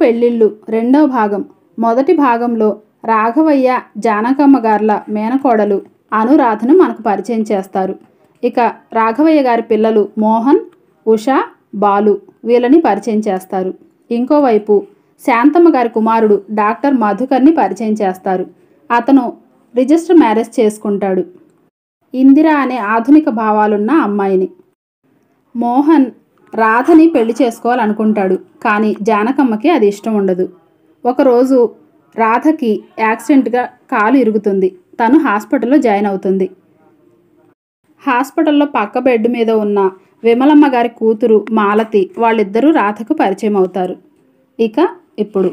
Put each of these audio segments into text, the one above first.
పెళ్ళిళ్ళు రెండవ భాగం. మొదటి భాగంలో రాఘవయ్య జానకమ్మ గార్ల మేనకోడలు అనురాధను మనకు పరిచయం చేస్తారు. ఇక రాఘవయ్య గారి పిల్లలు మోహన్, ఉష, బాలు వీళ్ళని పరిచయం చేస్తారు. ఇంకోవైపు శాంతమ్మ గారి కుమారుడు డాక్టర్ మధుకర్ని పరిచయం చేస్తారు. అతను రిజిస్టర్ మ్యారేజ్ చేసుకుంటాడు, ఇందిరా అనే ఆధునిక భావాలున్న అమ్మాయిని. మోహన్ రాధని పెళ్లి చేసుకోవాలనుకుంటాడు, కానీ జానకమ్మకి అది ఇష్టం ఉండదు. ఒకరోజు రాధకి యాక్సిడెంట్గా కాలు ఇరుగుతుంది. తను హాస్పిటల్లో జాయిన్ అవుతుంది. హాస్పిటల్లో పక్క బెడ్ మీద ఉన్న విమలమ్మ గారి కూతురు మాలతి వాళ్ళిద్దరూ రాధకు పరిచయం అవుతారు. ఇక ఇప్పుడు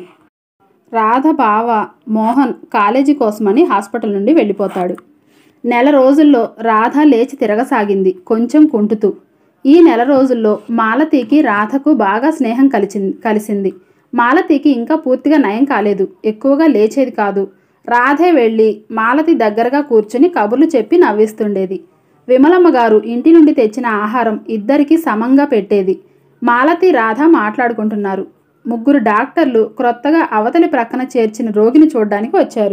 రాధ బావ మోహన్ కాలేజీ కోసమని హాస్పిటల్ నుండి వెళ్ళిపోతాడు. నెల రోజుల్లో రాధ లేచి తిరగసాగింది, కొంచెం కుంటుతూ. ఈ నెల రోజుల్లో మాలతికి రాధకు బాగా స్నేహం కలిసింది. మాలతికి ఇంకా పూర్తిగా నయం కాలేదు, ఎక్కువగా లేచేది కాదు. రాధే వెళ్ళి మాలతి దగ్గరగా కూర్చుని కబుర్లు చెప్పి నవ్విస్తుండేది. విమలమ్మ గారు ఇంటి నుండి తెచ్చిన ఆహారం ఇద్దరికీ సమంగా పెట్టేది. మాలతి రాధ మాట్లాడుకుంటున్నారు. ముగ్గురు డాక్టర్లు క్రొత్తగా అవతలి ప్రక్కన చేర్చిన రోగిని చూడ్డానికి వచ్చారు.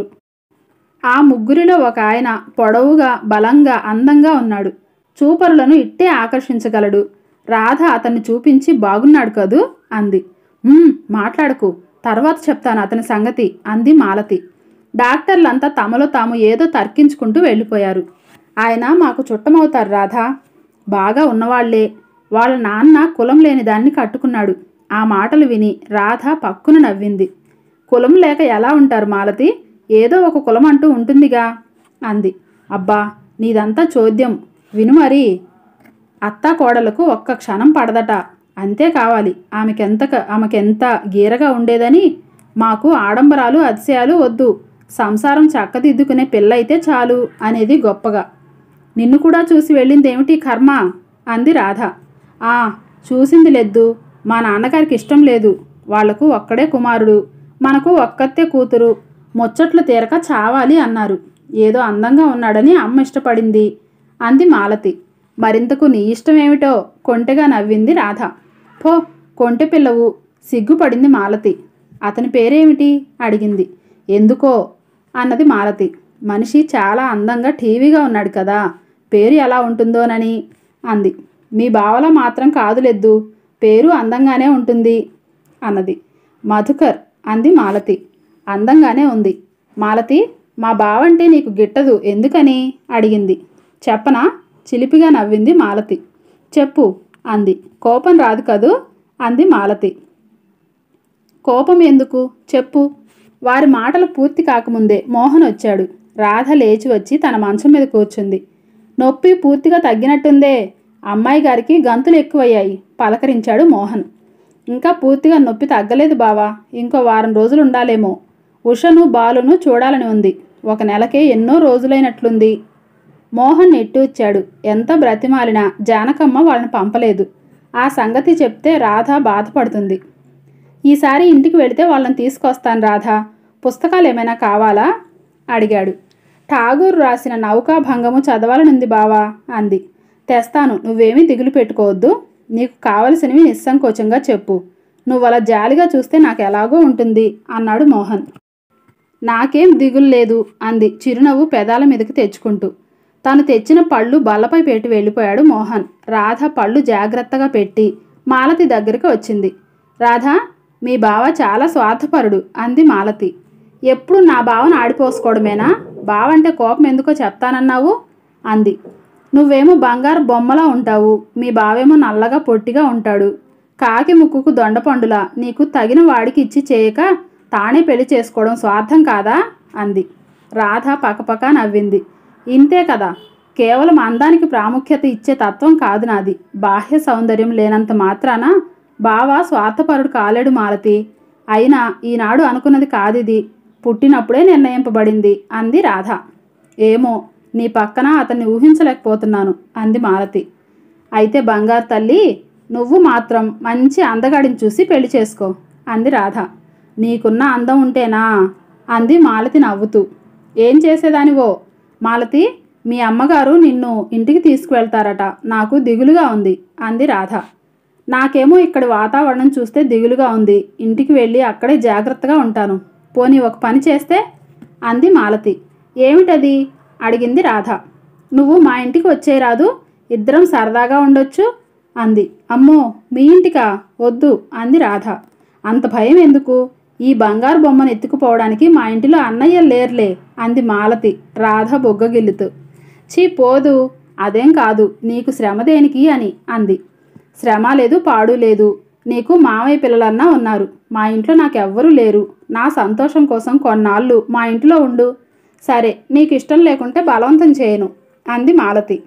ఆ ముగ్గురిలో ఒక ఆయన పొడవుగా, బలంగా, అందంగా ఉన్నాడు. చూపరులను ఇట్టే ఆకర్షించగలడు. రాధ అతన్ని చూపించి బాగున్నాడు కదూ అంది. మాట్లాడకు, తర్వాత చెప్తాను అతని సంగతి అంది మాలతి. డాక్టర్లంతా తమలో తాము ఏదో తర్కించుకుంటూ వెళ్ళిపోయారు. ఆయన మాకు చుట్టమవుతారు రాధా, బాగా ఉన్నవాళ్లే. వాళ్ళ నాన్న కులం లేని దాన్ని కట్టుకున్నాడు. ఆ మాటలు విని రాధ పక్కున నవ్వింది. కులం లేక ఎలా ఉంటారు మాలతి, ఏదో ఒక కులం అంటూ ఉంటుందిగా అంది. అబ్బా, నీదంతా చోద్యం, విను మరి. అత్తా కోడలకు ఒక్క క్షణం పడదట, అంతే కావాలి. ఆమెకెంత గీరగా ఉండేదని. మాకు ఆడంబరాలు అతిశయాలు వద్దు, సంసారం చక్కదిద్దుకునే పిల్లయితే చాలు అనేది గొప్పగా. నిన్ను కూడా చూసి వెళ్ళిందేమిటి కర్మ అంది రాధ. చూసింది లెద్దు, మా నాన్నగారికి ఇష్టం లేదు. వాళ్లకు ఒక్కడే కుమారుడు, మనకు ఒక్కతే కూతురు. ముచ్చట్లు తీరక చావాలి అన్నారు. ఏదో అందంగా ఉన్నాడని అమ్మ ఇష్టపడింది అంది మాలతి. మరింతకు నీ ఇష్టమేమిటో కొంటెగా నవ్వింది రాధ. పో, కొంటె పిల్లవు, సిగ్గుపడింది మాలతి. అతని పేరేమిటి అడిగింది. ఎందుకో అన్నది మాలతి. మనిషి చాలా అందంగా టీవీగా ఉన్నాడు కదా, పేరు ఎలా ఉంటుందోనని అంది. మీ బావలా మాత్రం కాదులెద్దు, పేరు అందంగానే ఉంటుంది అన్నది. మధుకర్ అంది మాలతి. అందంగానే ఉంది. మాలతి, మా బావంటే నీకు గిట్టదు ఎందుకని అడిగింది. చెప్పనా, చిలిపిగా నవ్వింది మాలతి. చెప్పు అంది. కోపం రాదు కదూ అంది మాలతి. కోపం ఎందుకు, చెప్పు. వారి మాటలు పూర్తి కాకముందే మోహన్ వచ్చాడు. రాధ లేచి వచ్చి తన మంచం మీద కూర్చుంది. నొప్పి పూర్తిగా తగ్గినట్టుందే, అమ్మాయి గారికి గంతులు ఎక్కువయ్యాయి పలకరించాడు మోహన్. ఇంకా పూర్తిగా నొప్పి తగ్గలేదు బావా, ఇంకో వారం రోజులు ఉండాలేమో. ఉషను బాలును చూడాలని ఉంది. ఒక నెలకే ఎన్నో రోజులైనట్లుంది. మోహన్ నెట్టూచ్చాడు. ఎంత బ్రతిమాలినా జానకమ్మ వాళ్ళని పంపలేదు. ఆ సంగతి చెప్తే రాధ బాధపడుతుంది. ఈసారి ఇంటికి వెళితే వాళ్ళని తీసుకొస్తాను రాధా, పుస్తకాలు ఏమైనా కావాలా అడిగాడు. ఠాగూర్ రాసిన నౌకాభంగము చదవాలనుంది బావా అంది. తెస్తాను, నువ్వేమీ దిగులు పెట్టుకోవద్దు. నీకు కావలసినవి నిస్సంకోచంగా చెప్పు. నువ్వలా జాలిగా చూస్తే నాకు ఎలాగో ఉంటుంది అన్నాడు మోహన్. నాకేం దిగులు లేదు అంది చిరునవ్వు పెదాల మీదకి తెచ్చుకుంటూ. తను తెచ్చిన పళ్ళు బల్లపై పెట్టి వెళ్ళిపోయాడు మోహన్. రాధ పళ్ళు జాగ్రత్తగా పెట్టి మాలతి దగ్గరికి వచ్చింది. రాధా, మీ బావ చాలా స్వార్థపరుడు అంది మాలతి. ఎప్పుడు నా బావను ఆడిపోసుకోవడమేనా, బావంటే కోపం ఎందుకో చెప్తానన్నావు అంది. నువ్వేమో బంగారు బొమ్మలా ఉంటావు, మీ బావేమో నల్లగా పొట్టిగా ఉంటాడు. కాకి ముక్కుకు దొండపండులా నీకు తగిన వాడికి ఇచ్చి చేయక తానే పెళ్లి చేసుకోవడం స్వార్థం కాదా అంది. రాధ పకపక నవ్వింది. ఇంతే కదా, కేవలం అందానికి ప్రాముఖ్యత ఇచ్చే తత్వం కాదు నాది. బాహ్య సౌందర్యం లేనంత మాత్రాన బావ స్వార్థపరుడు కాలేడు మాలతి. అయినా ఈనాడు అనుకున్నది కాదిది, పుట్టినప్పుడే నిర్ణయింపబడింది అంది రాధ. ఏమో, నీ పక్కన అతన్ని ఊహించలేకపోతున్నాను అంది మాలతి. అయితే బంగారు తల్లి, నువ్వు మాత్రం మంచి అందగాడిని చూసి పెళ్లి చేసుకో అంది రాధ. నీకున్న అందం ఉంటేనా అంది మాలతి నవ్వుతూ. ఏం చేసేదానివో మాలతి, మీ అమ్మగారు నిన్ను ఇంటికి తీసుకువెళ్తారట, నాకు దిగులుగా ఉంది అంది రాధ. నాకేమో ఇక్కడి వాతావరణం చూస్తే దిగులుగా ఉంది. ఇంటికి వెళ్ళి అక్కడే జాగ్రత్తగా ఉంటాను. పోనీ ఒక పని చేస్తే అంది మాలతి. ఏమిటది అడిగింది రాధ. నువ్వు మా ఇంటికి వచ్చేరాదు, ఇద్దరం సరదాగా ఉండొచ్చు అంది. అమ్మో, మీ ఇంటికా? వద్దు అంది రాధ. అంత భయం ఎందుకు? ఈ బంగారు బొమ్మను ఎత్తుకుపోవడానికి మా ఇంటిలో అన్నయ్య లేర్లే అంది మాలతి రాధ బొగ్గగిల్లుతూ. చీ పోదు, అదేం కాదు, నీకు శ్రమ దేనికి అని అంది. శ్రమ లేదు, పాడు లేదు. నీకు మామయ్య పిల్లలన్నా ఉన్నారు. మా ఇంట్లో నాకెవ్వరూ లేరు. నా సంతోషం కోసం కొన్నాళ్ళు మా ఇంట్లో ఉండు. సరే, నీకు ఇష్టం లేకుంటే బలవంతం చేయను అంది మాలతి.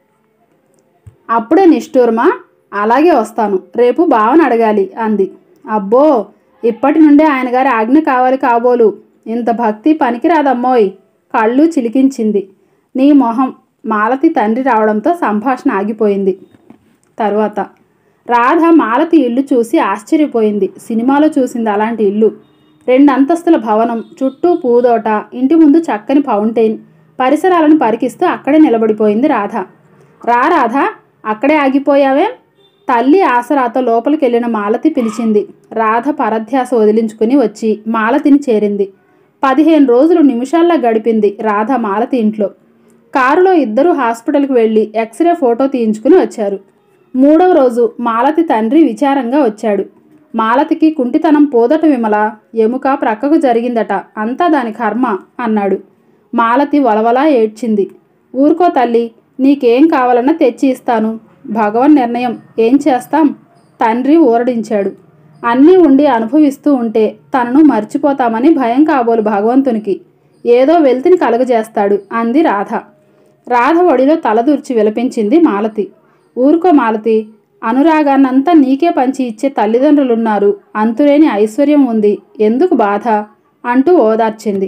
అప్పుడే నిష్ఠూరమా? అలాగే వస్తాను. రేపు బావని అడగాలి అంది. అబ్బో, ఇప్పటి నుండే ఆయన గారి ఆజ్ఞ కావాలి కాబోలు. ఇంత భక్తి పనికిరాదమ్మోయ్. కళ్ళు చిలికించింది. నీ మొహం. మాలతి తండ్రి రావడంతో సంభాషణ ఆగిపోయింది. తరువాత రాధ మాలతి ఇల్లు చూసి ఆశ్చర్యపోయింది. సినిమాలో చూసింది అలాంటి ఇల్లు. 2 అంతస్తుల భవనం, చుట్టూ పూదోట, ఇంటి ముందు చక్కని ఫౌంటైన్. పరిసరాలను పరికిస్తూ అక్కడే నిలబడిపోయింది రాధ. రాధ, అక్కడే ఆగిపోయావేం? తల్లి ఆసరాతో లోపలికెళ్ళిన మాలతి పిలిచింది. రాధ పరధ్యాస వదిలించుకుని వచ్చి మాలతిని చేరింది. 15 రోజులు నిమిషాల్లా గడిపింది రాధ మాలతి ఇంట్లో. కారులో ఇద్దరూ హాస్పిటల్కి వెళ్ళి ఎక్స్రే ఫోటో తీయించుకుని వచ్చారు. 3వ రోజు మాలతి తండ్రి విచారంగా వచ్చాడు. మాలతికి కుంటితనం పోదట విమల, ఎముక ప్రక్కకు జరిగిందట, అంతా దాని కర్మ అన్నాడు. మాలతి వలవలా ఏడ్చింది. ఊరుకో తల్లి, నీకేం కావాలన్నా తెచ్చి ఇస్తాను. భగవన్ నిర్ణయం, ఏం చేస్తాం? తండ్రి ఊరడించాడు. అన్నీ ఉండి అనుభవిస్తూ ఉంటే తనను మర్చిపోతామని భయం కాబోలు భగవంతునికి. ఏదో వెల్తిని కలుగజేస్తాడు అంది రాధ. రాధ ఒడిలో తలదూర్చి విలపించింది మాలతి. ఊరుకో మాలతి, అనురాగాన్నంతా నీకే పంచి ఇచ్చే తల్లిదండ్రులున్నారు. అంతులేని ఐశ్వర్యం ఉంది. ఎందుకు బాధ అంటూ ఓదార్చింది.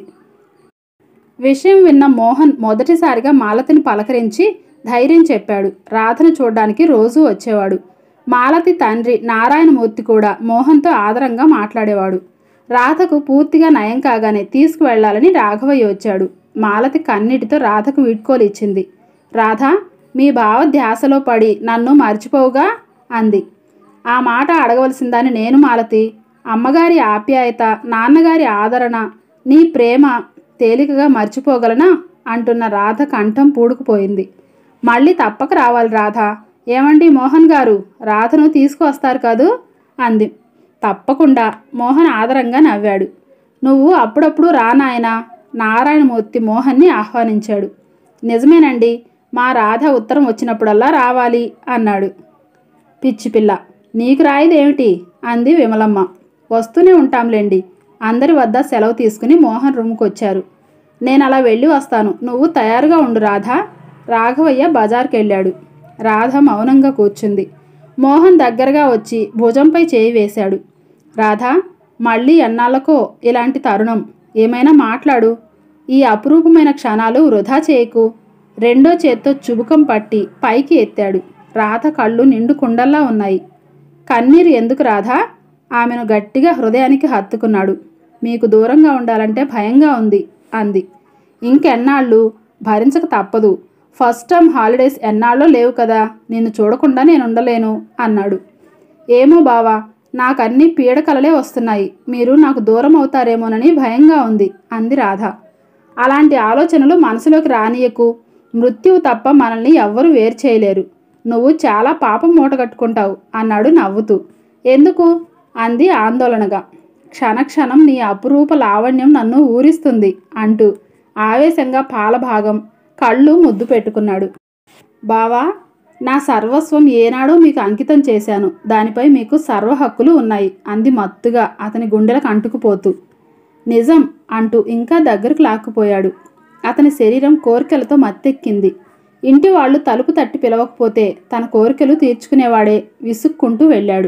విషయం విన్న మోహన్ మొదటిసారిగా మాలతిని పలకరించి ధైర్యం చెప్పాడు. రాధను చూడ్డానికి రోజూ వచ్చేవాడు. మాలతి తండ్రి నారాయణమూర్తి కూడా మోహన్తో ఆదరంగా మాట్లాడేవాడు. రాధకు పూర్తిగా నయం కాగానే తీసుకువెళ్లాలని రాఘవయ్య వచ్చాడు. మాలతి కన్నీటితో రాధకు వీడ్కోలు ఇచ్చింది. రాధ, మీ బావ ధ్యాసలో పడి నన్ను మర్చిపోవుగా అంది. ఆ మాట అడగవలసిందని నేను మాలతి. అమ్మగారి ఆప్యాయత, నాన్నగారి ఆదరణ, నీ ప్రేమ తేలికగా మర్చిపోగలనా అంటున్న రాధ కంఠం పూడుకుపోయింది. మళ్ళీ తప్పక రావాలి రాధ. ఏమండి మోహన్ గారు, రాధను తీసుకువస్తారు కదూ అంది. తప్పకుండా. మోహన్ ఆదరంగా నవ్వాడు. నువ్వు అప్పుడప్పుడు రా నాయనా. నారాయణమూర్తి మోహన్ని ఆహ్వానించాడు. నిజమేనండి, మా రాధ ఉత్తరం వచ్చినప్పుడల్లా రావాలి అన్నాడు. పిచ్చిపిల్ల, నీకు రాయిదేమిటి అంది విమలమ్మ. వస్తూనే ఉంటాంలేండి. అందరి వద్ద సెలవు తీసుకుని మోహన్ రూమ్కి వచ్చారు. నేను అలా వెళ్ళి వస్తాను, నువ్వు తయారుగా ఉండు రాధా. రాఘవయ్య బజార్కి వెళ్ళాడు. రాధ మౌనంగా కూర్చుంది. మోహన్ దగ్గరగా వచ్చి భుజంపై చేయి వేశాడు. రాధా, మళ్ళీ ఎన్నాళ్ళకో ఇలాంటి తరుణం. ఏమైనా మాట్లాడు. ఈ అపురూపమైన క్షణాలు వృధా చేయకు. రెండో చేత్తో చుబుకం పట్టి పైకి ఎత్తాడు. రాధ కళ్ళు నిండు కుండల్లా ఉన్నాయి. కన్నీరు ఎందుకు రాధా? ఆమెను గట్టిగా హృదయానికి హత్తుకున్నాడు. మీకు దూరంగా ఉండాలంటే భయంగా ఉంది అంది. ఇంకెన్నాళ్ళు? భరించక తప్పదు. ఫస్ట్ టర్మ్ హాలిడేస్ ఎన్నాళ్ళో లేవు కదా, నిన్ను చూడకుండా నేను ఉండలేను అన్నాడు. ఏమో బావా, నాకన్నీ పీడకలలే వస్తున్నాయి. మీరు నాకు దూరం అవుతారేమోనని భయంగా ఉంది అంది రాధ. అలాంటి ఆలోచనలు మనసులోకి రానియకు. మృత్యువు తప్ప మనల్ని ఎవ్వరూ వేరు చేయలేరు. నువ్వు చాలా పాపం మూటగట్టుకుంటావు అన్నాడు నవ్వుతూ. ఎందుకు అంది ఆందోళనగా. క్షణక్షణం నీ అపురూప లావణ్యం నన్ను ఊరిస్తుంది అంటూ ఆవేశంగా పాలభాగం కళ్ళు ముద్దు పెట్టుకున్నాడు. బావా, నా సర్వస్వం ఏనాడో మీకు అంకితం చేశాను. దానిపై మీకు సర్వ హక్కులు ఉన్నాయి అంది మత్తుగా అతని గుండెలకు అంటుకుపోతూ. నిజం అంటూ ఇంకా దగ్గరకు లాక్కుపోయాడు. అతని శరీరం కోరికలతో మత్తెక్కింది. ఇంటి వాళ్ళు తలుపు తట్టి పిలవకపోతే తన కోరికలు తీర్చుకునేవాడే విసుక్కుంటూ వెళ్ళాడు.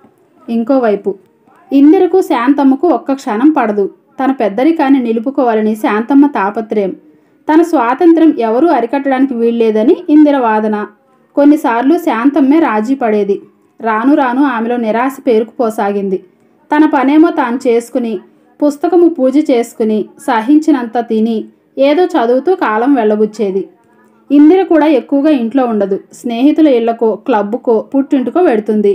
ఇంకోవైపు ఇందిరకు శాంతమ్మకు ఒక్క క్షణం పడదు. తన పెద్దరికాన్ని నిలుపుకోవాలని శాంతమ్మ తాపత్రయం. తన స్వాతంత్ర్యం ఎవరూ అరికట్టడానికి వీల్లేదని ఇందిర వాదన. కొన్నిసార్లు శాంతమ్మే రాజీ పడేది. రాను రాను ఆమెలో నిరాశ పేరుకుపోసాగింది. తన పనేమో తాను చేసుకుని, పుస్తకము పూజ చేసుకుని, సహించినంత తిని, ఏదో చదువుతూ కాలం వెళ్ళబుచ్చేది. ఇందిర కూడా ఎక్కువగా ఇంట్లో ఉండదు. స్నేహితుల ఇళ్లకో, క్లబ్బుకో, పుట్టింటికో వెడుతుంది.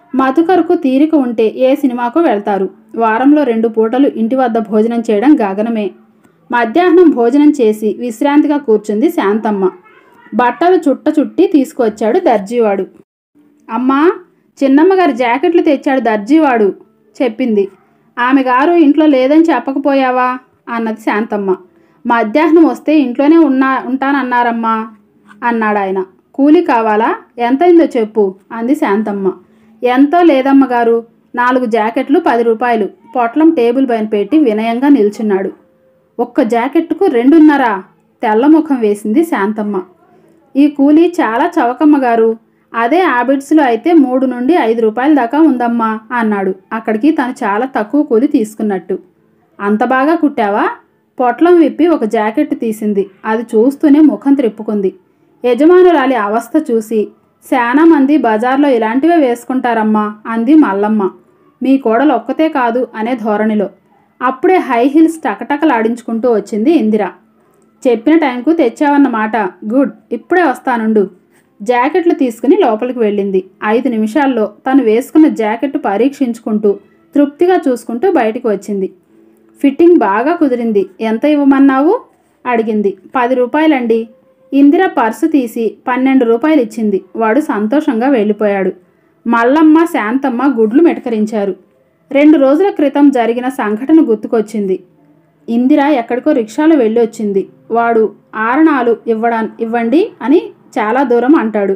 మధుకర్కు తీరిక ఉంటే ఏ సినిమాకు వెళ్తారు. వారంలో 2 పూటలు ఇంటి వద్ద భోజనం చేయడం గగనమే. మధ్యాహ్నం భోజనం చేసి విశ్రాంతిగా కూర్చుంది శాంతమ్మ. బట్టలు చుట్టి తీసుకువచ్చాడు దర్జీవాడు. అమ్మా, చిన్నమ్మగారి జాకెట్లు తెచ్చాడు దర్జీవాడు చెప్పింది. ఆమె గారు ఇంట్లో లేదని చెప్పకపోయావా అన్నది శాంతమ్మ. మధ్యాహ్నం వస్తే ఇంట్లోనే ఉంటానన్నారమ్మా అన్నాడాయన. కూలి కావాలా? ఎంతైందో చెప్పు అంది శాంతమ్మ. ఎంతో లేదమ్మగారు, 4 జాకెట్లు 10 రూపాయలు. పొట్లం టేబుల్ పైన పెట్టి వినయంగా నిల్చున్నాడు. ఒక్క జాకెట్టుకు 2.5? తెల్లముఖం వేసింది శాంతమ్మ. ఈ కూలీ చాలా చవకమ్మగారు. అదే ఆబిడ్స్లో అయితే 3 నుండి 5 రూపాయల దాకా ఉందమ్మా అన్నాడు. అక్కడికి తను చాలా తక్కువ కూలి తీసుకున్నట్టు. అంత బాగా కుట్టావా? పొట్లం విప్పి ఒక జాకెట్ తీసింది. అది చూస్తూనే ముఖం త్రిప్పుకుంది. యజమానురాలి అవస్థ చూసి, శానా మంది బజార్లో ఇలాంటివే వేసుకుంటారమ్మా అంది మల్లమ్మ. మీ కోడలు ఒక్కతే కాదు అనే ధోరణిలో. అప్పుడే హై హీల్స్ టకటకలాడించుకుంటూ వచ్చింది ఇందిర. చెప్పిన టైంకు తెచ్చావన్నమాట. గుడ్, ఇప్పుడే వస్తానుండు. జాకెట్లు తీసుకుని లోపలికి వెళ్ళింది. 5 నిమిషాల్లో తను వేసుకున్న జాకెట్ పరీక్షించుకుంటూ తృప్తిగా చూసుకుంటూ బయటికి వచ్చింది. ఫిట్టింగ్ బాగా కుదిరింది. ఎంత ఇవ్వమన్నావు అడిగింది. 10 రూపాయలండి. ఇందిర పర్సు తీసి 12 రూపాయలు ఇచ్చింది. వాడు సంతోషంగా వెళ్ళిపోయాడు. మల్లమ్మ శాంతమ్మ గుడ్లు మెటకరించారు. 2 రోజుల క్రితం జరిగిన సంఘటన గుర్తుకొచ్చింది. ఇందిర ఎక్కడికో రిక్షాలో వెళ్ళి వచ్చింది. వాడు ఆరణాలు ఇవ్వండి అని చాలా దూరం అంటాడు.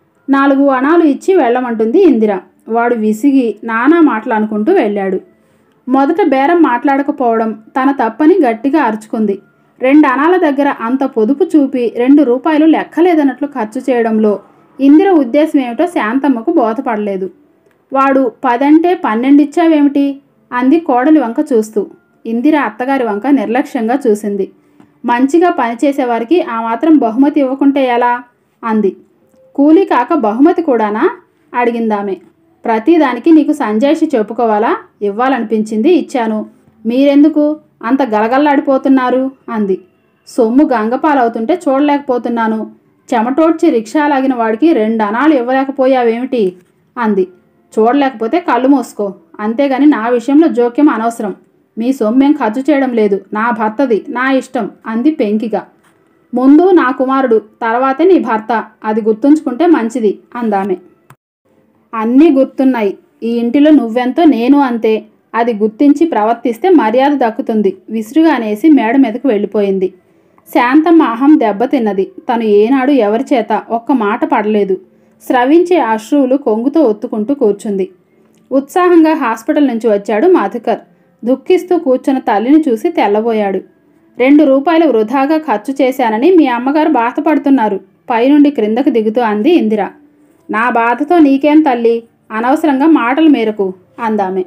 4 అణాలు ఇచ్చి వెళ్ళమంటుంది ఇందిర. వాడు విసిగి నానా మాటలు అనుకుంటూ వెళ్ళాడు. మొదట బేరం మాట్లాడకపోవడం తన తప్పని గట్టిగా అరుచుకుంది. 2 అణాల దగ్గర అంత పొదుపు చూపి 2 రూపాయలు లెక్కలేదన్నట్లు ఖర్చు చేయడంలో ఇందిర ఉద్దేశం ఏమిటో శాంతమ్మకు బోధపడలేదు. వాడు 10 అంటే 12 ఇచ్చావేమిటి అంది కోడలి వంక చూస్తూ. ఇందిర అత్తగారి వంక నిర్లక్ష్యంగా చూసింది. మంచిగా పనిచేసేవారికి ఆ మాత్రం బహుమతి ఇవ్వకుంటే ఎలా అంది. కూలీ కాక బహుమతి కూడానా అడిగిందామె. ప్రతిదానికి నీకు సంజాయిషి చెప్పుకోవాలా? ఇవ్వాలనిపించింది, ఇచ్చాను. మీరెందుకు అంత గలగల్లాడిపోతున్నారు అంది. సొమ్ము గంగపాలవుతుంటే చూడలేకపోతున్నాను. చెమటోడ్చి రిక్షా లాగిన వాడికి 2 అణాలు ఇవ్వలేకపోయావేమిటి అంది. చూడలేకపోతే కళ్ళు మూసుకో, అంతేగాని నా విషయంలో జోక్యం అనవసరం. మీ సొమ్మేం ఖర్చు చేయడం లేదు, నా భర్తది, నా ఇష్టం అంది పెంకిగా. ముందు నా కుమారుడు, తర్వాతే నీ భర్త, అది గుర్తుంచుకుంటే మంచిది అందామె. అన్నీ గుర్తున్నాయి. ఈ ఇంటిలో నువ్వెంతో నేను అంతే. అది గుర్తించి ప్రవర్తిస్తే మర్యాద దక్కుతుంది విసురుగా అనేసి మేడ మీదకు వెళ్ళిపోయింది. శాంతమ్మ అహం దెబ్బతిన్నది. తను ఏనాడు ఎవరి చేత ఒక్క మాట పడలేదు. స్రవించే అశ్రువులు కొంగుతో ఒత్తుకుంటూ కూర్చుంది. ఉత్సాహంగా హాస్పిటల్ నుంచి వచ్చాడు మధుకర్. దుఃఖిస్తూ కూర్చున్న తల్లిని చూసి తెల్లబోయాడు. 2 రూపాయలు వృధాగా ఖర్చు చేశానని మీ అమ్మగారు బాధపడుతున్నారు పైనుండి క్రిందకు దిగుతూ అంది ఇందిర. నా బాధతో నీకేం తల్లి, అనవసరంగా మాటలు మేరకు అందామె.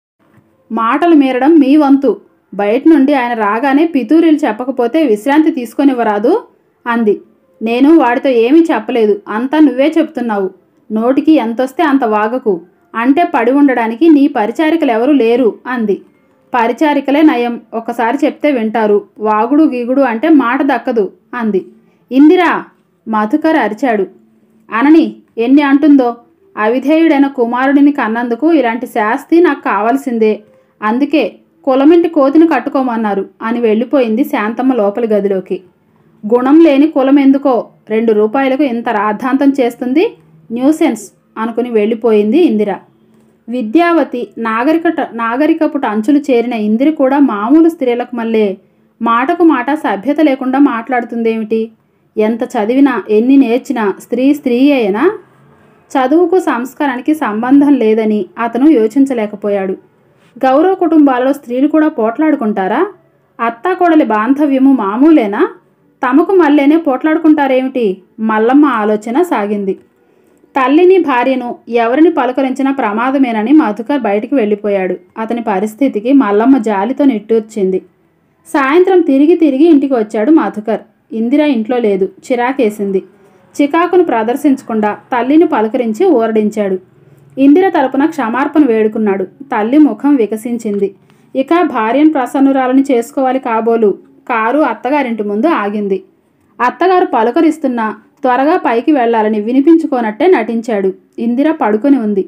మాటలు మీరడం మీ వంతు. బయట నుండి ఆయన రాగానే పితూరీలు చెప్పకపోతే విశ్రాంతి తీసుకొనివ్వరాదు అంది. నేను వాడితో ఏమీ చెప్పలేదు, అంతా నువ్వే చెప్తున్నావు. నోటికి ఎంతొస్తే అంత వాగకు. అంటే పడి ఉండడానికి నీ పరిచారికలెవరూ లేరు అంది. పరిచారికలే నయం, ఒకసారి చెప్తే వింటారు. వాగుడు గీగుడు అంటే మాట దక్కదు అంది. ఇందిరా, మధుకర్ అరిచాడు. అనని, ఎన్ని అంటుందో. అవిధేయుడైన కుమారుడిని కన్నందుకు ఇలాంటి శాస్తి నాకు కావాల్సిందే. అందుకే కులమింటి కోతిని కట్టుకోమన్నారు అని వెళ్ళిపోయింది శాంతమ్మ లోపలి గదిలోకి. గుణం లేని కులం ఎందుకో 2 రూపాయలకు ఇంత రాద్ధాంతం చేస్తుంది, న్యూసెన్స్ అనుకుని వెళ్ళిపోయింది ఇందిర. విద్యావతి నాగరికపుట అంచులు చేరిన ఇందిర కూడా మామూలు స్త్రీలకు మళ్ళీ మాటకు మాట సభ్యత లేకుండా మాట్లాడుతుందేమిటి? ఎంత చదివినా ఎన్ని నేర్చినా స్త్రీయేనా? చదువుకు సంస్కారానికి సంబంధం లేదని అతను యోచించలేకపోయాడు. గౌరవ కుటుంబాలలో స్త్రీలు కూడా పోట్లాడుకుంటారా? అత్తాకోడలి బాంధవ్యము మామూలేనా? తమకు మళ్ళేనే పోట్లాడుకుంటారేమిటి? మల్లమ్మ ఆలోచన సాగింది. తల్లిని భార్యను ఎవరిని పలకరించినా ప్రమాదమేనని మధుకర్ బయటికి వెళ్ళిపోయాడు. అతని పరిస్థితికి మల్లమ్మ జాలితో నిట్టూర్చింది. సాయంత్రం తిరిగి ఇంటికి వచ్చాడు మధుకర్. ఇందిర ఇంట్లో లేదు. చిరాకేసింది. చికాకును ప్రదర్శించకుండా తల్లిని పలకరించి ఊరడించాడు. ఇందిర తరపున క్షమార్పణ వేడుకున్నాడు. తల్లి ముఖం వికసించింది. ఇక భార్యను ప్రసన్నురాలని చేసుకోవాలి కాబోలు. కారు అత్తగారింటి ముందు ఆగింది. అత్తగారు పలుకరిస్తున్నా త్వరగా పైకి వెళ్లాలని వినిపించుకోనట్టే నటించాడు. ఇందిర పడుకొని ఉంది.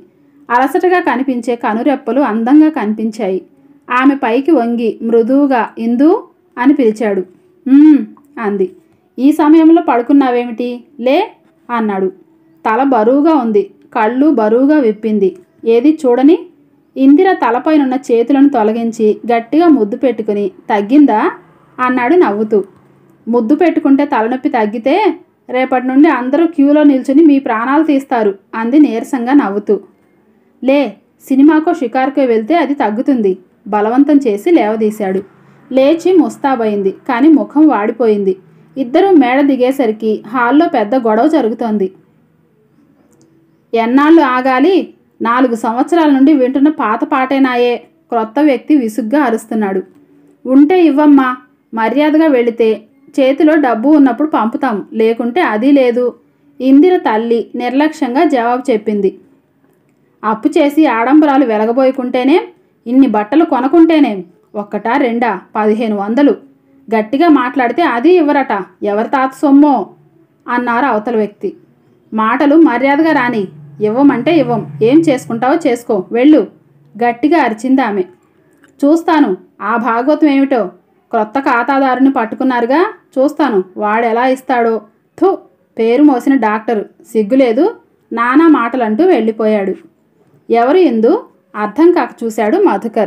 అలసటగా కనిపించే కనురెప్పలు అందంగా కనిపించాయి. ఆమె పైకి వంగి మృదువుగా ఇందు అని పిలిచాడు. అంది. ఈ సమయంలో పడుకున్నావేమిటి? లే అన్నాడు. తల బరువుగా ఉంది, కళ్ళు బరువుగా విప్పింది. ఏది చూడని. ఇందిర తలపైనున్న చేతులను తొలగించి గట్టిగా ముద్దు పెట్టుకుని తగ్గిందా అన్నాడు నవ్వుతూ. ముద్దు పెట్టుకుంటే తలనొప్పి తగ్గితే రేపటి నుండి అందరూ క్యూలో నిల్చుని మీ ప్రాణాలు తీస్తారు అంది నీరసంగా నవ్వుతూ. లే, సినిమాకో షికారుకో వెళ్తే అది తగ్గుతుంది బలవంతం చేసి లేవదీశాడు. లేచి ముస్తాబైంది, కానీ ముఖం వాడిపోయింది. ఇద్దరూ మేడ దిగేసరికి హాల్లో పెద్ద గొడవ జరుగుతోంది. ఎన్నాళ్ళు ఆగాలి? 4 సంవత్సరాల నుండి వింటున్న పాత పాటేనాయే. క్రొత్త వ్యక్తి విసుగ్గా అరుస్తున్నాడు. ఉంటే ఇవ్వమ్మా, మర్యాదగా వెళితే చేతిలో డబ్బు ఉన్నప్పుడు పంపుతాం, లేకుంటే అది లేదు. ఇందిర తల్లి నిర్లక్ష్యంగా జవాబు చెప్పింది. అప్పు చేసి ఆడంబరాలు వెలగబోయకుంటేనే, ఇన్ని బట్టలు కొనకుంటేనేం, ఒక్కటా రెండా 1500. గట్టిగా మాట్లాడితే అది ఇవ్వరట, ఎవరి తాత సొమ్మో అన్నారు అవతల వ్యక్తి. మాటలు మర్యాదగా రాని, ఇవ్వమంటే ఇవ్వం, ఏం చేసుకుంటావో చేసుకో, వెళ్ళు గట్టిగా అరిచింది ఆమె. చూస్తాను ఆ భాగవతం ఏమిటో. క్రొత్త ఖాతాదారుని పట్టుకున్నారుగా, చూస్తాను వాడెలా ఇస్తాడో. థు, పేరు మోసిన డాక్టరు, సిగ్గులేదు, నానా మాటలంటూ వెళ్ళిపోయాడు. ఎవరు ఇందు? అర్థం కాక చూశాడు మధుకర్.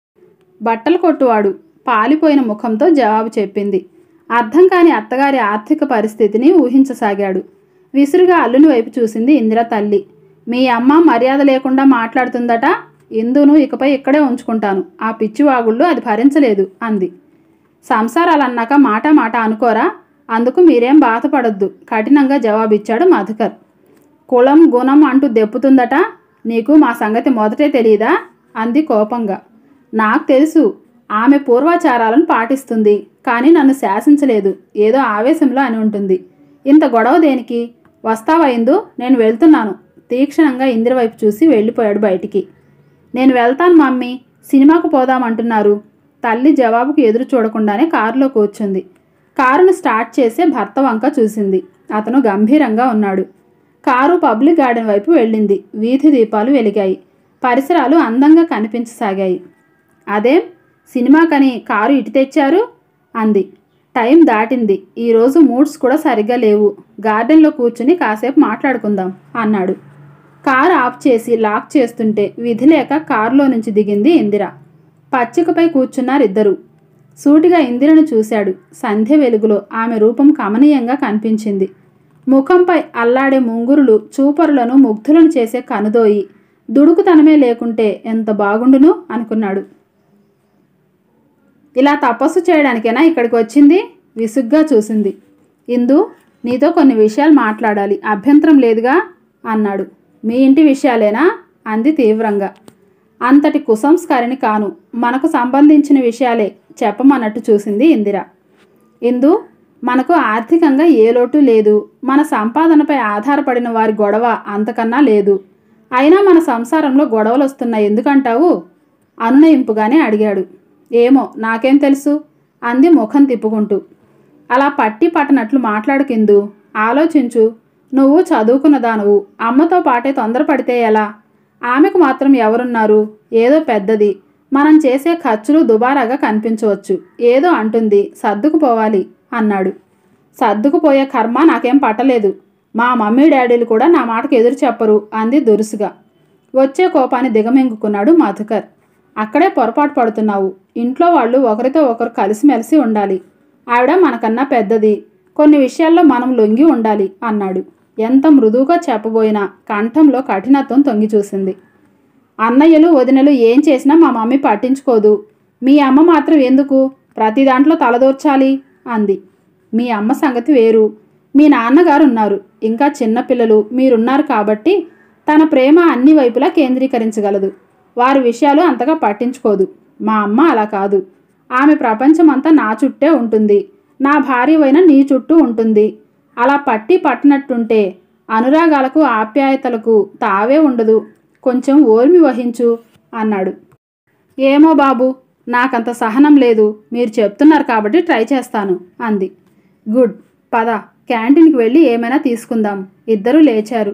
బట్టలు కొట్టువాడు పాలిపోయిన ముఖంతో జవాబు చెప్పింది. అర్థం కాని అత్తగారి ఆర్థిక పరిస్థితిని ఊహించసాగాడు. విసురుగా అల్లుని వైపు చూసింది ఇందిర తల్లి. మీ అమ్మ మర్యాద లేకుండా మాట్లాడుతుందట, ఇందును ఇకపై ఇక్కడే ఉంచుకుంటాను, ఆ పిచ్చివాగుళ్ళు అది భరించలేదు అంది. సంసారాలన్నాక మాట మాట అనుకోరా, అందుకు మీరేం బాధపడొద్దు కఠినంగా జవాబిచ్చాడు మధుకర్. కులం గుణం అంటూ దెప్పుతుందట, నీకు మా సంగతి మొదటే తెలియదా అంది కోపంగా. నాకు తెలుసు, ఆమె పూర్వాచారాలను పాటిస్తుంది, కానీ నన్ను శాసించలేదు, ఏదో ఆవేశంలో అని ఉంటుంది. ఇంత గొడవ దేనికి? వస్తావా ఇందు, నేను వెళ్తున్నాను. తీక్షణంగా ఇందిర వైపు చూసి వెళ్ళిపోయాడు బయటికి. నేను వెళ్తాను మమ్మీ, సినిమాకు పోదామంటున్నారు. తల్లి జవాబుకు ఎదురు చూడకుండానే కారులో కూర్చుంది. కారును స్టార్ట్ చేసే భర్త వంక చూసింది. అతను గంభీరంగా ఉన్నాడు. కారు పబ్లిక్ గార్డెన్ వైపు వెళ్ళింది. వీధి దీపాలు వెలిగాయి. పరిసరాలు అందంగా కనిపించసాగాయి. అదేం సినిమాకని కారు ఇటు తెచ్చారు అంది. టైం దాటింది, ఈరోజు మూడ్స్ కూడా సరిగ్గా లేవు, గార్డెన్లో కూర్చుని కాసేపు మాట్లాడుకుందాం అన్నాడు. కారు ఆఫ్ చేసి లాక్ చేస్తుంటే విధి లేక కారులో నుంచి దిగింది ఇందిర. పచ్చికపై కూర్చున్నారిద్దరూ. సూటిగా ఇందిరను చూశాడు. సంధ్య వెలుగులో ఆమె రూపం కమనీయంగా కనిపించింది. ముఖంపై అల్లాడే ముంగురులు చూపరులను ముగ్ధులను చేసే కనుదోయి దుడుకుతనమే లేకుంటే ఎంత బాగుండును అనుకున్నాడు. ఇలా తపస్సు చేయడానికైనా ఇక్కడికి వచ్చింది? విసుగ్గా చూసింది. ఇందు, నీతో కొన్ని విషయాలు మాట్లాడాలి, అభ్యంతరం లేదుగా అన్నాడు. మీ ఇంటి విషయాలేనా అంది తీవ్రంగా. అంతటి కుసంస్కారిని కాను, మనకు సంబంధించిన విషయాలే చెప్పమన్నట్టు చూసింది ఇందిర. ఇందు, మనకు ఆర్థికంగా ఏ లోటు లేదు, మన సంపాదనపై ఆధారపడిన వారి గొడవ అంతకన్నా లేదు. అయినా మన సంసారంలో గొడవలు వస్తున్నాయి ఎందుకంటావు అనునయింపుగానే అడిగాడు. ఏమో నాకేం తెలుసు అంది ముఖం తిప్పుకుంటూ. అలా పట్టి పట్టనట్లు మాట్లాడుకిందు, ఆలోచించు. నువ్వు చదువుకున్నదానువు, అమ్మతో పాటే తొందరపడితే ఎలా? ఆమెకు మాత్రం ఎవరున్నారు? ఏదో పెద్దది, మనం చేసే ఖర్చులు దుబారాగా కనిపించవచ్చు, ఏదో అంటుంది, సర్దుకుపోవాలి అన్నాడు. సర్దుకుపోయే కర్మ నాకేం పట్టలేదు, మా మమ్మీ డాడీలు కూడా నా మాటకు ఎదురు చెప్పరు అంది దురుసుగా. వచ్చే కోపాన్ని దిగమింగుకున్నాడు మధుకర్. అక్కడే పొరపాటు పడుతున్నావు, ఇంట్లో వాళ్ళు ఒకరితో ఒకరు కలిసిమెలిసి ఉండాలి. ఆవిడ మనకన్నా పెద్దది, కొన్ని విషయాల్లో మనం లొంగి ఉండాలి అన్నాడు. ఎంత మృదువుగా చెప్పబోయినా కంఠంలో కఠినత్వం తొంగి చూసింది. అన్నయ్యలు వదినలు ఏం చేసినా మా మమ్మీ పట్టించుకోదు, మీ అమ్మ మాత్రం ఎందుకు ప్రతి దాంట్లో తలదూర్చాలి అంది. మీ అమ్మ సంగతి వేరు, మీ నాన్నగారు ఉన్నారు, ఇంకా చిన్నపిల్లలు మీరున్నారు కాబట్టి తన ప్రేమ అన్ని వైపులా కేంద్రీకరించగలదు, వారి విషయాలు అంతగా పట్టించుకోదు. మా అమ్మ అలా కాదు, ఆమె ప్రపంచమంతా నా చుట్టే ఉంటుంది, నా భార్యవైన నీ చుట్టూ ఉంటుంది. అలా పట్టి పట్టినట్టుంటే అనురాగాలకు ఆప్యాయతలకు తావే ఉండదు, కొంచెం ఓర్మి వహించు అన్నాడు. ఏమో బాబు, నాకంత సహనం లేదు, మీరు చెప్తున్నారు కాబట్టి ట్రై చేస్తాను అంది. గుడ్, పద క్యాంటీన్కి వెళ్ళి ఏమైనా తీసుకుందాం. ఇద్దరూ లేచారు.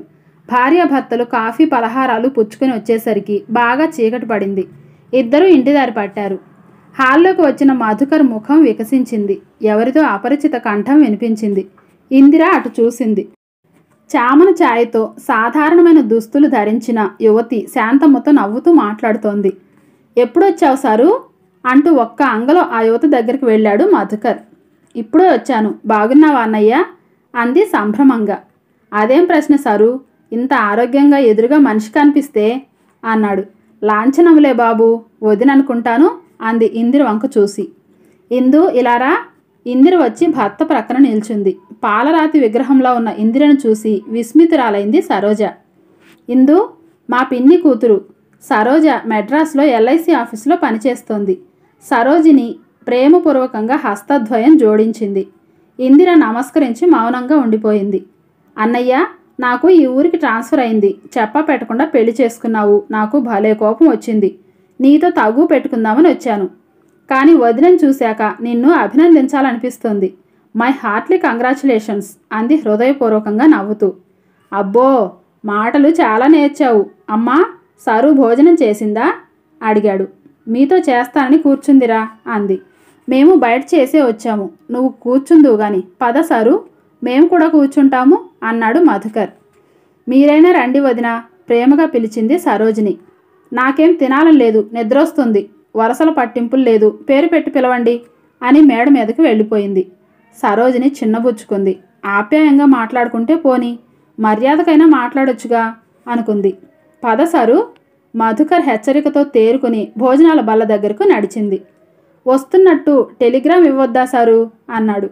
భార్యాభర్తలు కాఫీ పలహారాలు పుచ్చుకొని వచ్చేసరికి బాగా చీకటి పడింది. ఇద్దరూ ఇంటిదారి పట్టారు. హాల్లోకి వచ్చిన మధుకర్ ముఖం వికసించింది. ఎవరితో అపరిచిత కంఠం వినిపించింది. ఇందిర అటు చూసింది. చామన ఛాయతో సాధారణమైన దుస్తులు ధరించిన యువతి శాంతమ్మతో నవ్వుతూ మాట్లాడుతోంది. ఎప్పుడొచ్చావు సారు అంటూ ఒక్క అంగలో ఆ యువతి దగ్గరికి వెళ్ళాడు మధుకర్. ఇప్పుడే వచ్చాను, బాగున్నావా అన్నయ్య అంది సంభ్రమంగా. అదేం ప్రశ్న సారు, ఇంత ఆరోగ్యంగా ఎదురుగా మనిషి కనిపిస్తే అన్నాడు. లాంఛనములే బాబు, వదిననుకుంటాను అంది ఇందిర వంక చూసి. ఇందు ఇలారా. ఇందిర వచ్చి భర్త ప్రక్కన నిల్చుంది. పాలరాతి విగ్రహంలో ఉన్న ఇందిరను చూసి విస్మితురాలైంది సరోజ. ఇందు మా పిన్ని కూతురు. సరోజ మెడ్రాస్లో ఎల్ఐసి ఆఫీసులో పనిచేస్తోంది. సరోజిని ప్రేమపూర్వకంగా హస్తద్వయం జోడించింది. ఇందిర నమస్కరించి మౌనంగా ఉండిపోయింది. అన్నయ్య, నాకు ఈ ఊరికి ట్రాన్స్ఫర్ అయింది. చెప్పా పెట్టకుండా పెళ్లి చేసుకున్నావు. నాకు భలే కోపం వచ్చింది. నీతో తగు పెట్టుకుందామని వచ్చాను. కానీ వదినని చూశాక నిన్ను అభినందించాలనిపిస్తుంది. మై హార్ట్లీ కంగ్రాచులేషన్స్ అంది హృదయపూర్వకంగా నవ్వుతూ. అబ్బో, మాటలు చాలా నేర్చావు. అమ్మా, సరు భోజనం చేసిందా అడిగాడు. మీతో చేస్తానని కూర్చుందిరా అంది. మేము బయట చేసే వచ్చాము. నువ్వు కూర్చుందువు గాని పద సరు, మేము కూడా కూర్చుంటాము అన్నాడు మధుకర్. మీరైనా రండి వదిన ప్రేమగా పిలిచింది సరోజిని. నాకేం తినాలని లేదు, నిద్రొస్తుంది. వరసల పట్టింపులు లేదు, పేరు పెట్టి పిలవండి అని మేడ మీదకి వెళ్ళిపోయింది. సరోజిని చిన్నబుచ్చుకుంది. ఆప్యాయంగా మాట్లాడుకుంటే పోని, మర్యాదకైనా మాట్లాడొచ్చుగా అనుకుంది. పద సరు, మధుకర్ హెచ్చరికతో తేరుకుని భోజనాల బల్ల దగ్గరకు నడిచింది. వస్తున్నట్టు టెలిగ్రామ్ ఇవ్వొద్దా సారు అన్నాడు.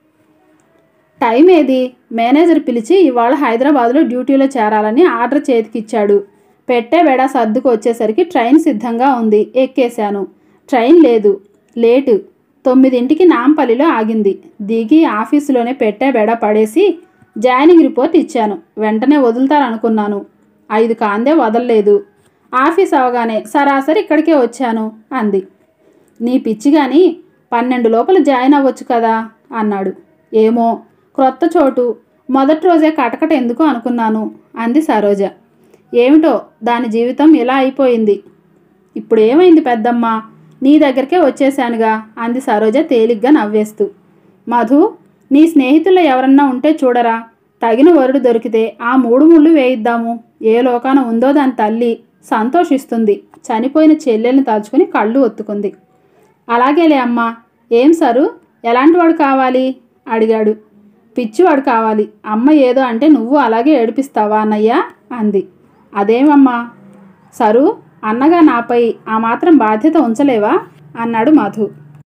టైం ఏది? మేనేజర్ పిలిచి ఇవాళ హైదరాబాద్లో డ్యూటీలో చేరాలని ఆర్డర్ చేతికిచ్చాడు. పెట్టే బెడ సర్దుకు వచ్చేసరికి ట్రైన్ సిద్ధంగా ఉంది. ఎక్కేశాను. ట్రైన్ లేదు, లేటు. 9ంటికి నాంపల్లిలో ఆగింది. దిగి ఆఫీసులోనే పెట్టే బెడ పడేసి జాయినింగ్ రిపోర్ట్ ఇచ్చాను. వెంటనే వదులుతారనుకున్నాను. 5 కాందే వదలలేదు. ఆఫీస్ అవగానే సరాసరి ఇక్కడికే వచ్చాను అంది. నీ పిచ్చిగాని 12 లోపల జాయిన్ అవ్వచ్చు కదా అన్నాడు. ఏమో, క్రొత్త చోటు, మొదటి రోజే కటకట ఎందుకు అనుకున్నాను అంది సరోజ. ఏమిటో దాని జీవితం ఇలా అయిపోయింది. ఇప్పుడు ఏమైంది పెద్దమ్మ, నీ దగ్గరికే వచ్చేశానుగా అంది సరోజ తేలిగ్గా నవ్వేస్తూ. మధు, నీ స్నేహితుల్లో ఎవరన్నా ఉంటే చూడరా. తగిన వరుడు దొరికితే ఆ 3 ముళ్ళు వేయిద్దాము. ఏ లోకాన ఉందో దాని తల్లి, సంతోషిస్తుంది. చనిపోయిన చెల్లెల్ని తలుచుకుని కళ్ళు ఒత్తుకుంది. అలాగేలే అమ్మా. ఏం సరు, ఎలాంటి వాడు కావాలి అడిగాడు. పిచ్చివాడు కావాలి. అమ్మ ఏదో అంటే నువ్వు అలాగే ఏడిపిస్తావా అన్నయ్య అంది. అదేమమ్మా సరు, అన్నగా నాపై ఆ మాత్రం బాధ్యత ఉంచలేవా అన్నాడు మధు.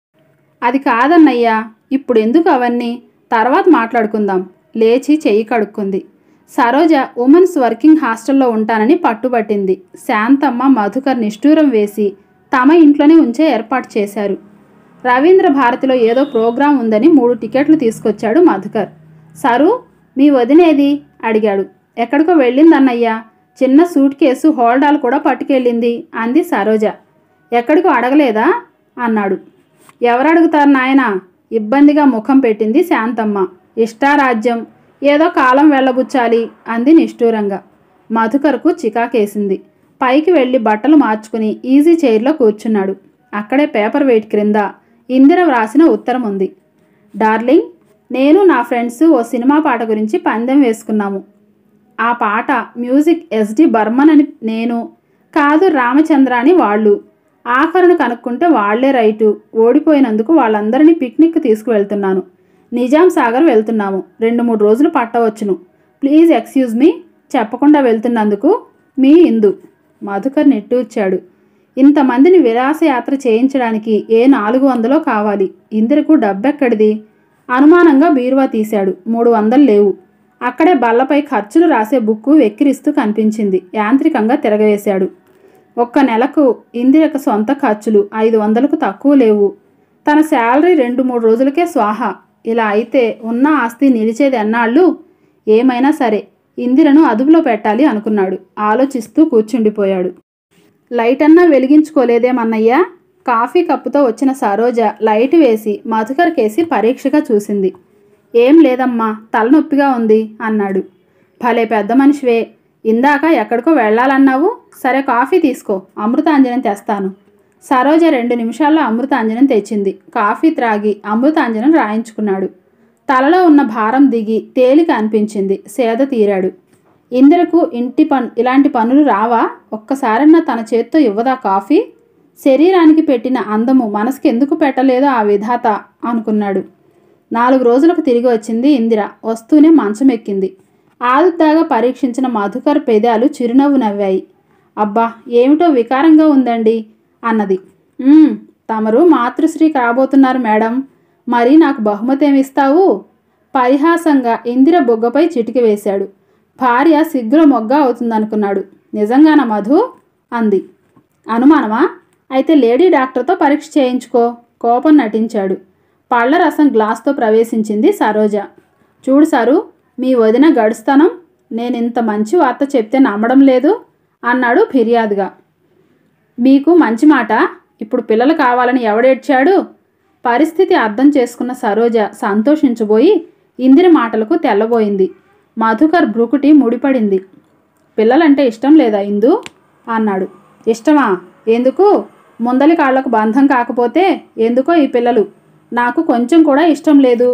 అది కాదన్నయ్యా, ఇప్పుడు ఎందుకు అవన్నీ, తర్వాత మాట్లాడుకుందాం. లేచి చెయ్యి కడుక్కుంది. సరోజ ఉమెన్స్ వర్కింగ్ హాస్టల్లో ఉంటానని పట్టుబట్టింది. శాంతమ్మ మధుకర్ నిష్ఠూరం వేసి తమ ఇంట్లోనే ఉంచే ఏర్పాటు చేశారు. రవీంద్ర భారతిలో ఏదో ప్రోగ్రాం ఉందని 3 టికెట్లు తీసుకొచ్చాడు మధుకర్. సరు, మీ వదినేది అడిగాడు. ఎక్కడికో వెళ్ళిందన్నయ్యా. చిన్న సూట్ కేసు హోల్డాల్ కూడా పట్టుకెళ్ళింది అంది సరోజ. ఎక్కడికో అడగలేదా అన్నాడు. ఎవరు అడుగుతారు నాయనా, ఇబ్బందిగా ముఖం పెట్టింది శాంతమ్మ. ఇష్టారాజ్యం, ఏదో కాలం వెళ్ళబుచ్చాలి అంది నిష్ఠూరంగా. మధుకర్కు చికాకేసింది. పైకి వెళ్ళి బట్టలు మార్చుకుని ఈజీ చైర్లో కూర్చున్నాడు. అక్కడే పేపర్ వెయిట్ క్రింద ఇందిర వ్రాసిన ఉత్తరం ఉంది. డార్లింగ్, నేను నా ఫ్రెండ్స్ ఓ సినిమా పాట గురించి పందెం వేసుకున్నాము. ఆ పాట మ్యూజిక్ ఎస్డి బర్మన్ అని నేను, కాదు రామచంద్ర అని వాళ్ళు. ఆఖరును కనుక్కుంటే వాళ్లే రైటు. ఓడిపోయినందుకు వాళ్ళందరినీ పిక్నిక్ తీసుకువెళ్తున్నాను. నిజాం సాగర్ వెళ్తున్నాము. 2-3 రోజులు పట్టవచ్చును. ప్లీజ్ ఎక్స్క్యూజ్ మీ, చెప్పకుండా వెళ్తున్నందుకు మీ ఇందు. మధుకర్ నిట్టూర్చాడు. ఇంతమందిని విలాసయాత్ర చేయించడానికి ఏ 400 కావాలి. ఇందిరకు డబ్బెక్కడిది? అనుమానంగా బీరువా తీశాడు. 300 లేవు. అక్కడే బల్లపై ఖర్చులు రాసే బుక్కు వెక్కిరిస్తూ కనిపించింది. యాంత్రికంగా తిరగవేశాడు. ఒక్క నెలకు ఇందిరకు సొంత ఖర్చులు 500కు తక్కువ లేవు. తన శాలరీ 2-3 రోజులకే స్వాహా. ఇలా అయితే ఉన్న ఆస్తి నిలిచేది ఎన్నాళ్ళు? ఏమైనా సరే ఇందిరను అదుపులో పెట్టాలి అనుకున్నాడు. ఆలోచిస్తూ కూర్చుండిపోయాడు. లైట్ అన్నా వెలిగించుకోలేదేమన్నయ్యా? కాఫీ కప్పుతో వచ్చిన సరోజ లైట్ వేసి మధుకర్ కేసి పరీక్షగా చూసింది. ఏం లేదమ్మా, తలనొప్పిగా ఉంది అన్నాడు. భలే పెద్ద మనిషివే, ఇందాక ఎక్కడికో వెళ్ళాలన్నావు. సరే కాఫీ తీసుకో, అమృతాంజనం తెస్తాను. సరోజ 2 నిమిషాల్లో అమృతాంజనం తెచ్చింది. కాఫీ త్రాగి అమృతాంజనం రాయించుకున్నాడు. తలలో ఉన్న భారం దిగి తేలిక అనిపించింది. సేద తీరాడు. ఇందిరకు ఇలాంటి పనులు రావా? ఒక్కసారన్నా తన చేత్తో ఇవ్వదా కాఫీ? శరీరానికి పెట్టిన అందము మనసుకి ఎందుకు పెట్టలేదో ఆ విధాత అనుకున్నాడు. 4 రోజులకు తిరిగి వచ్చింది ఇందిర. వస్తూనే మంచం ఎక్కింది. ఆదుర్దాగా పరీక్షించిన మధుకర్ పెదాలు చిరునవ్వు నవ్వాయి. అబ్బా, ఏమిటో వికారంగా ఉందండి అన్నది. తమరు మాతృశ్రీ కాబోతున్నారు మేడం. మరి నాకు బహుమతి ఏమిస్తావు? పరిహాసంగా ఇందిర బొగ్గపై చిటికి వేశాడు. భార్య సిగ్గుల మొగ్గ అవుతుందనుకున్నాడు. నిజంగానా మధు అంది. అనుమానమా? అయితే లేడీ డాక్టర్తో పరీక్ష చేయించుకో. కోపం నటించాడు. పళ్ల రసం గ్లాస్తో ప్రవేశించింది సరోజ. చూడు సారు, మీ వదిన గడుస్తానం. నేనింత మంచి వార్త చెప్తే నమ్మడం లేదు అన్నాడు ఫిర్యాదుగా. మీకు మంచి మాట. ఇప్పుడు పిల్లలు కావాలని ఎవడేడ్చాడు? పరిస్థితి అర్థం చేసుకున్న సరోజ సంతోషించబోయి ఇందిర మాటలకు తెల్లబోయింది. మధుకర్ భ్రుకుటి ముడిపడింది. పిల్లలంటే ఇష్టం లేదా ఇందు అన్నాడు. ఇష్టమా? ఎందుకు? ముందలి కాళ్లకు బంధం కాకపోతే ఎందుకో ఈ పిల్లలు. నాకు కొంచెం కూడా ఇష్టం లేదు.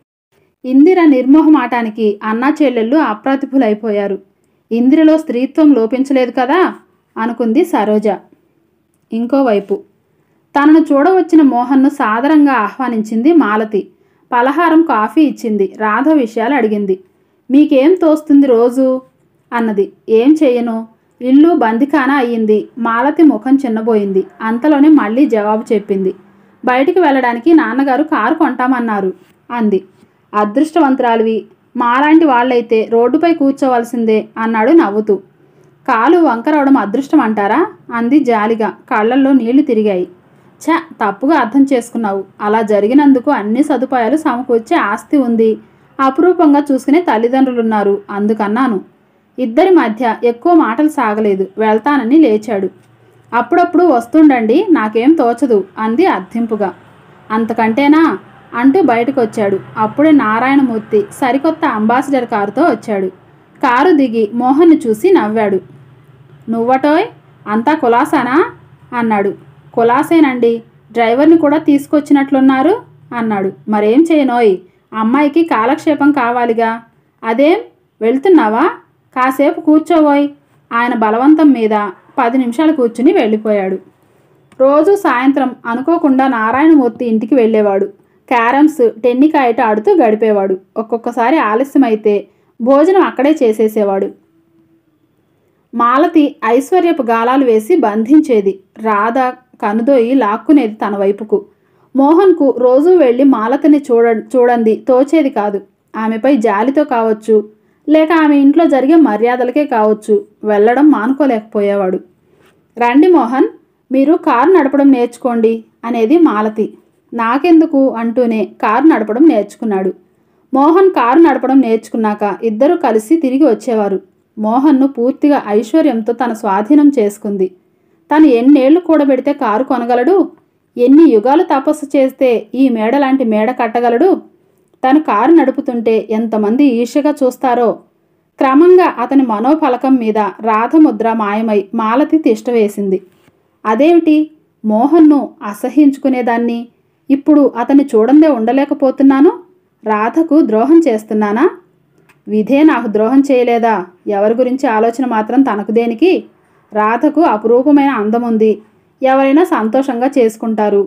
ఇందిర నిర్మోహమాటానికి అన్నా చెల్లెళ్ళు అప్రతిభులైపోయారు. ఇందిరలో స్త్రీత్వం లోపించలేదు కదా అనుకుంది సరోజ. ఇంకోవైపు తనను చూడవచ్చిన మోహన్ను సాదరంగా ఆహ్వానించింది మాలతి. పలహారం, కాఫీ ఇచ్చింది. రాధ విషయాలు అడిగింది. మీకేం తోస్తుంది రోజు అన్నది. ఏం చెయ్యను, ఇల్లు బందిఖానా అయ్యింది. మాలతి ముఖం చిన్నబోయింది. అంతలోనే మళ్ళీ జవాబు చెప్పింది. బయటికి వెళ్ళడానికి నాన్నగారు కారు కొంటామన్నారు అంది. అదృష్టవంతురాలివి. మాలాంటి వాళ్ళైతే రోడ్డుపై కూర్చోవలసిందే అన్నాడు నవ్వుతూ. కాలు వంకరవడం అదృష్టం అంటారా అంది జాలిగా. కళ్ళల్లో నీళ్లు తిరిగాయి. తప్పుగా అర్థం చేసుకున్నావు. అలా జరిగినందుకు అన్ని సదుపాయాలు సమకూర్చే ఆస్తి ఉంది. అపురూపంగా చూసుకునే తల్లిదండ్రులున్నారు అందుకన్నాను. ఇద్దరి మధ్య ఎక్కువ మాటలు సాగలేదు. వెళ్తానని లేచాడు. అప్పుడప్పుడు వస్తుండండి, నాకేం తోచదు అంది అర్థింపుగా. అంతకంటేనా అంటూ బయటకు వచ్చాడు. అప్పుడే నారాయణమూర్తి సరికొత్త అంబాసిడర్ కారుతో వచ్చాడు. కారు దిగి మోహన్ను చూసి నవ్వాడు. నువ్వటోయ్, అంతా కులాసానా అన్నాడు. కులాసేనండి, డ్రైవర్ని కూడా తీసుకొచ్చినట్లున్నారు అన్నాడు. మరేం చేయనోయ్, అమ్మాయికి కాలక్షేపం కావాలిగా. అదేం వెళ్తున్నావా? కాసేపు కూర్చోవోయ్. ఆయన బలవంతం మీద 10 నిమిషాలు కూర్చుని వెళ్ళిపోయాడు. రోజు సాయంత్రం అనుకోకుండా నారాయణమూర్తి ఇంటికి వెళ్ళేవాడు. క్యారమ్స్, టెన్నికాయట ఆడుతూ గడిపేవాడు. ఒక్కొక్కసారి ఆలస్యమైతే భోజనం అక్కడే చేసేసేవాడు. మాలతి ఐశ్వర్యపు గాలాలు వేసి బంధించేది. రాధ కనుదోయి లాక్కునేది తన వైపుకు. మోహన్కు రోజూ వెళ్ళి మాలతిని చూడండి తోచేది కాదు. ఆమెపై జాలితో కావచ్చు, లేక ఆమె ఇంట్లో జరిగే మర్యాదలకే కావచ్చు, వెళ్ళడం మానుకోలేకపోయేవాడు. రండి మోహన్, మీరు కారు నడపడం నేర్చుకోండి అనేది మాలతి. నాకెందుకు అంటూనే కారు నడపడం నేర్చుకున్నాడు. మోహన్ కారు నడపడం నేర్చుకున్నాక ఇద్దరూ కలిసి తిరిగి వచ్చేవారు. మోహన్ను పూర్తిగా ఐశ్వర్యంతో తన స్వాధీనం చేసుకుంది. తను ఎన్నేళ్లు కూడబెడితే కారు కొనగలడు? ఎన్ని యుగాలు తపస్సు చేస్తే ఈ మేడ లాంటి మేడ కట్టగలడు? తను కారు నడుపుతుంటే ఎంతమంది ఈర్ష్యగా చూస్తారో. క్రమంగా అతని మనోఫలకం మీద రాధముద్ర మాయమై మాలతి తిష్టవేసింది. అదేమిటి, మోహన్ను అసహ్యించుకునేదాన్ని ఇప్పుడు అతన్ని చూడందే ఉండలేకపోతున్నాను. రాధకు ద్రోహం చేస్తున్నానా? విధే నాకు ద్రోహం చేయలేదా? ఎవరి గురించి ఆలోచన మాత్రం తనకు దేనికి? రాధకు అపురూపమైన అందముంది. ఎవరైనా సంతోషంగా చేసుకుంటారు.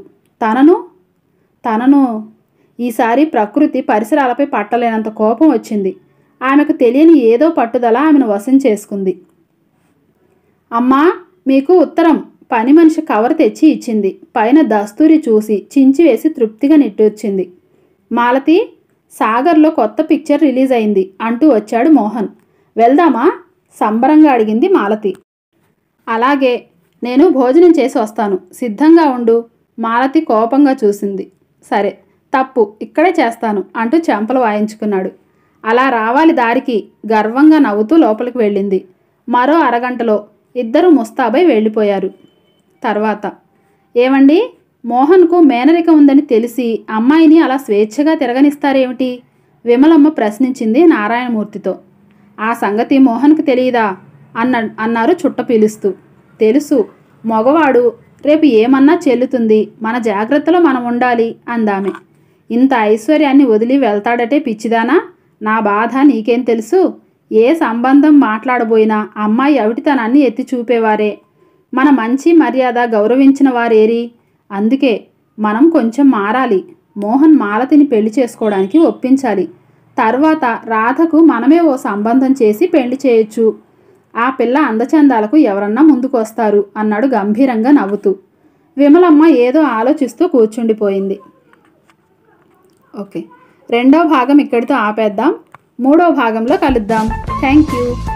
తనను ఈసారి ప్రకృతి పరిసరాలపై పట్టలేనంత కోపం వచ్చింది. ఆమెకు తెలియని ఏదో పట్టుదల ఆమెను వశం చేసుకుంది. అమ్మా, మీకు ఉత్తరం. పని మనిషి కవర్ తెచ్చి ఇచ్చింది. పైన దస్తూరి చూసి చించివేసి తృప్తిగా నిట్టూర్చింది. మాలతి, సాగర్లో కొత్త పిక్చర్ రిలీజ్ అయింది అంటూ వచ్చాడు మోహన్. వెళ్దామా సంబరంగా అడిగింది మాలతి. అలాగే, నేను భోజనం చేసి వస్తాను, సిద్ధంగా ఉండు. మాలతి కోపంగా చూసింది. సరే, తప్పు ఇక్కడే చేస్తాను అంటూ చెంపలు వాయించుకున్నాడు. అలా రావాలి దారికి గర్వంగా నవ్వుతూ లోపలికి వెళ్ళింది. మరో అరగంటలో ఇద్దరు ముస్తాబై వెళ్ళిపోయారు. తర్వాత, ఏమండి, మోహన్కు మేనరిక ఉందని తెలిసి అమ్మాయిని అలా స్వేచ్ఛగా తిరగనిస్తారేమిటి? విమలమ్మ ప్రశ్నించింది నారాయణమూర్తితో. ఆ సంగతి మోహన్కి తెలియదా అన్నారు చుట్ట పిలుస్తూ. తెలుసు, మగవాడు, రేపు ఏమన్నా చెల్లుతుంది, మన జాగ్రత్తలో మనం ఉండాలి అందామె. ఇంత ఐశ్వర్యాన్ని వదిలి వెళ్తాడటే పిచ్చిదానా? నా బాధ నీకేం తెలుసు? ఏ సంబంధం మాట్లాడబోయినా అమ్మాయి అవిటితనాన్ని ఎత్తి చూపేవారే. మన మంచి మర్యాద గౌరవించిన వారేరి. అందుకే మనం కొంచెం మారాలి. మోహన్ మాలతిని పెళ్లి చేసుకోవడానికి ఒప్పించాలి. తర్వాత రాధకు మనమే ఓ సంబంధం చేసి పెళ్లి చేయొచ్చు. ఆ పిల్ల అందచందాలకు ఎవరన్నా ముందుకు వస్తారు అన్నాడు గంభీరంగా నవ్వుతూ. విమలమ్మ ఏదో ఆలోచిస్తూ కూర్చుండిపోయింది. ఓకే, 2వ భాగం ఇక్కడితో ఆపేద్దాం. 3వ భాగంలో కలుద్దాం. Thank you.